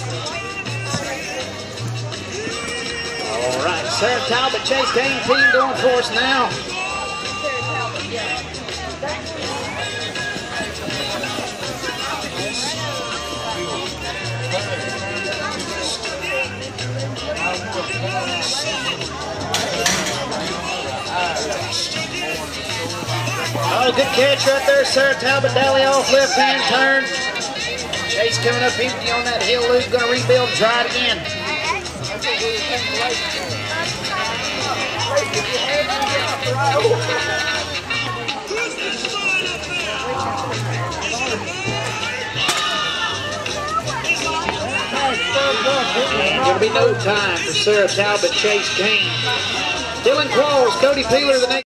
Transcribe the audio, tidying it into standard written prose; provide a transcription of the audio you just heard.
All right, Sarah Talbot, Chase Kane team going for us now. Oh, good catch right there, Sarah Talbot. Dally off left-hand turn. Chase coming up empty on that hill loop. Going to rebuild and try it again. And going to be no time for Sarah Talbot, Chase Kane. Dylan Qualls, Cody Peeler, the next.